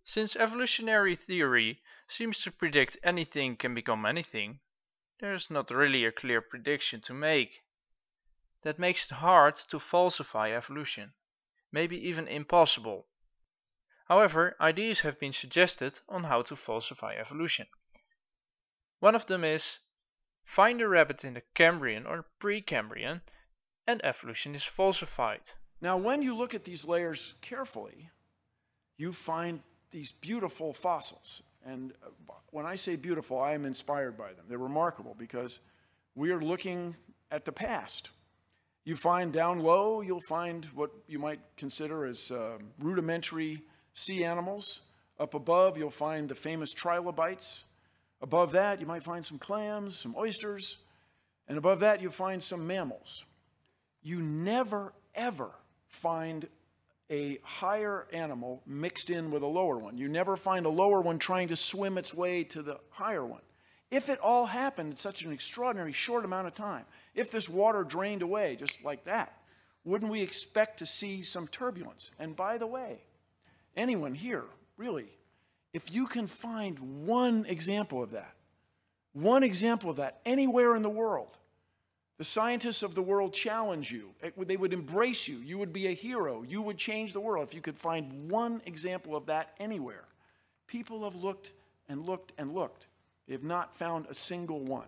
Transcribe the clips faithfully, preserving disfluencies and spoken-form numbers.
Since evolutionary theory seems to predict anything can become anything, there's not really a clear prediction to make. That makes it hard to falsify evolution, maybe even impossible. However, ideas have been suggested on how to falsify evolution. One of them is find a rabbit in the Cambrian or Precambrian and evolution is falsified. Now when you look at these layers carefully, you find these beautiful fossils. And when I say beautiful, I am inspired by them. They're remarkable because we are looking at the past. You find down low, you'll find what you might consider as uh, rudimentary sea animals. Up above, you'll find the famous trilobites. Above that, you might find some clams, some oysters. And above that, you'll find some mammals. You never, ever find a higher animal mixed in with a lower one. You never find a lower one trying to swim its way to the higher one. If it all happened in such an extraordinary short amount of time, if this water drained away just like that, wouldn't we expect to see some turbulence? And by the way, anyone here, really, if you can find one example of that, one example of that anywhere in the world, the scientists of the world challenge you. They would embrace you. You would be a hero. You would change the world if you could find one example of that anywhere. People have looked and looked and looked. They have not found a single one.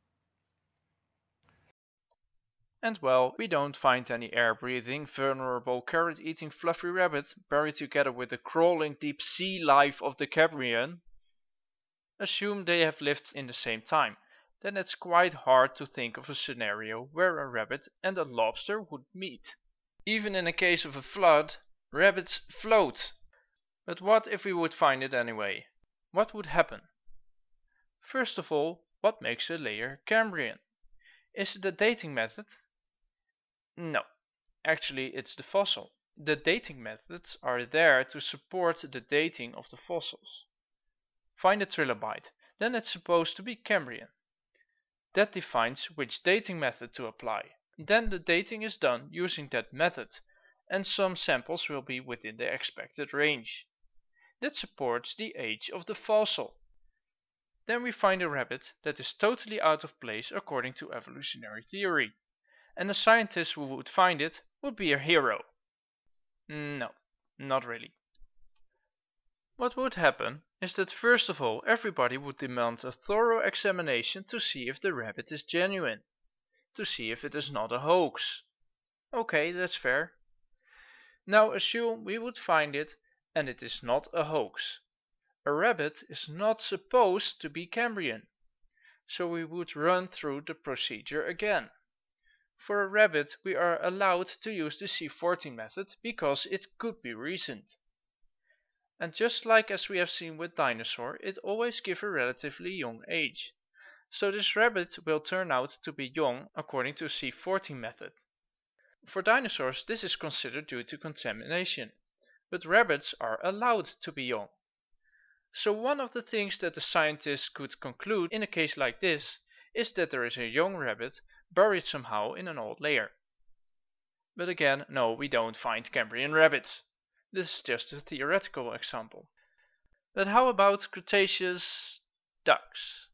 And well, we don't find any air-breathing, vulnerable, carrot-eating fluffy rabbit buried together with the crawling deep sea life of the Cambrian. Assume they have lived in the same time. Then it's quite hard to think of a scenario where a rabbit and a lobster would meet. Even in a case of a flood, rabbits float. But what if we would find it anyway? What would happen? First of all, what makes a layer Cambrian? Is it the dating method? No, actually it's the fossil. The dating methods are there to support the dating of the fossils. Find a trilobite, then it's supposed to be Cambrian. That defines which dating method to apply. Then the dating is done using that method, and some samples will be within the expected range. That supports the age of the fossil. Then we find a rabbit that is totally out of place according to evolutionary theory, and the scientist who would find it would be a hero. No, not really. What would happen is that first of all everybody would demand a thorough examination to see if the rabbit is genuine, to see if it is not a hoax. Okay, that's fair. Now assume we would find it and it is not a hoax. A rabbit is not supposed to be Cambrian, so we would run through the procedure again. For a rabbit we are allowed to use the C fourteen method because it could be recent. And just like as we have seen with dinosaur, it always gives a relatively young age. So this rabbit will turn out to be young according to C fourteen method. For dinosaurs this is considered due to contamination, but rabbits are allowed to be young. So one of the things that the scientists could conclude in a case like this is that there is a young rabbit buried somehow in an old layer. But again, no, we don't find Cambrian rabbits. This is just a theoretical example. But how about Cretaceous ducks?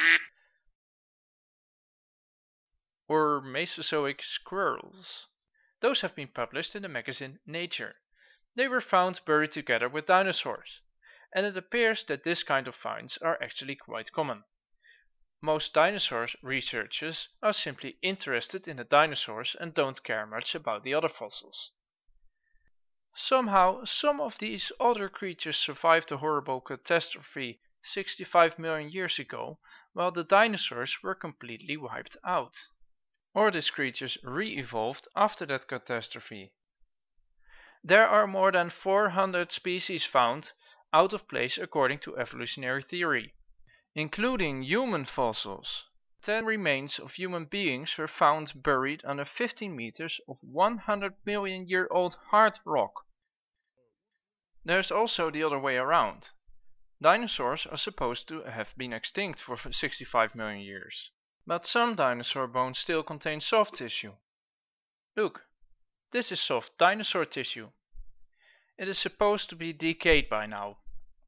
Or Mesozoic squirrels? Those have been published in the magazine Nature. They were found buried together with dinosaurs, and it appears that this kind of finds are actually quite common. Most dinosaur researchers are simply interested in the dinosaurs and don't care much about the other fossils. Somehow, some of these other creatures survived the horrible catastrophe sixty-five million years ago, while the dinosaurs were completely wiped out. Or these creatures re-evolved after that catastrophe. There are more than four hundred species found out of place according to evolutionary theory, including human fossils. Ten remains of human beings were found buried under fifteen meters of one hundred million year old hard rock. There's also the other way around. Dinosaurs are supposed to have been extinct for sixty-five million years, but some dinosaur bones still contain soft tissue. Look, this is soft dinosaur tissue. It is supposed to be decayed by now,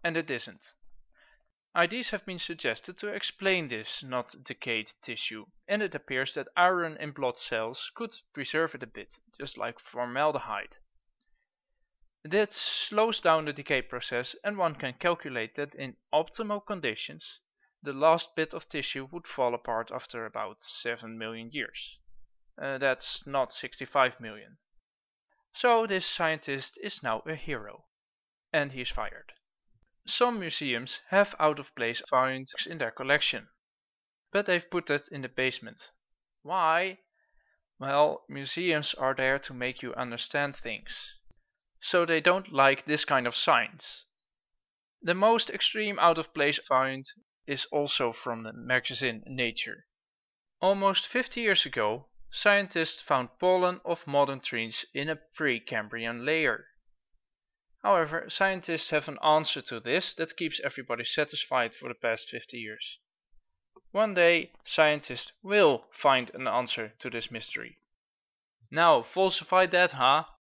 and it isn't. Ideas have been suggested to explain this not decayed tissue, and it appears that iron in blood cells could preserve it a bit, just like formaldehyde. That slows down the decay process, and one can calculate that in optimal conditions, the last bit of tissue would fall apart after about seven million years. Uh, that's not sixty-five million. So this scientist is now a hero, and he is fired. Some museums have out-of-place finds in their collection, but they've put it in the basement. Why? Well, museums are there to make you understand things. So they don't like this kind of science. The most extreme out-of-place find is also from the magazine Nature. Almost fifty years ago, scientists found pollen of modern trees in a Precambrian layer. However, scientists have an answer to this that keeps everybody satisfied for the past fifty years. One day, scientists will find an answer to this mystery. Now, falsify that, huh?